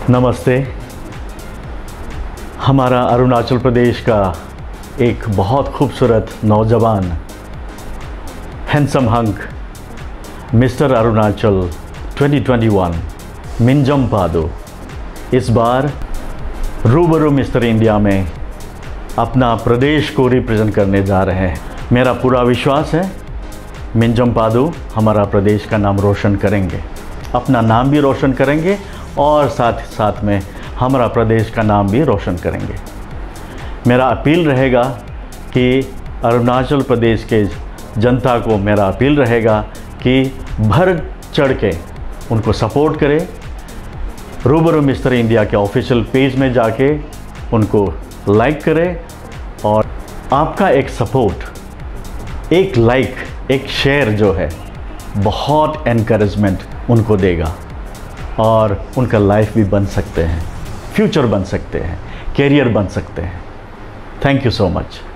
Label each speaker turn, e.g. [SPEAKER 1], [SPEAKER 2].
[SPEAKER 1] नमस्ते। हमारा अरुणाचल प्रदेश का एक बहुत खूबसूरत नौजवान handsome hunk mister Arunachal 2021 Minjam Pado इस बार रूबरू मिस्टर इंडिया में अपना प्रदेश को रिप्रेजेंट करने जा रहे हैं। मेरा पूरा विश्वास है मिंजम पादो हमारा प्रदेश का नाम रोशन करेंगे, अपना नाम भी रोशन करेंगे और साथ साथ में हमारा प्रदेश का नाम भी रोशन करेंगे। मेरा अपील रहेगा कि अरुणाचल प्रदेश के जनता को मेरा अपील रहेगा कि भर चढ़ के उनको सपोर्ट करें। रूबरू मिस्टर इंडिया के ऑफिशियल पेज में जाके उनको लाइक करें और आपका एक सपोर्ट, एक लाइक, एक शेयर जो है बहुत एनकरेजमेंट उनको देगा और उनका लाइफ भी बन सकते हैं, फ्यूचर बन सकते हैं, कैरियर बन सकते हैं। Thank you so much.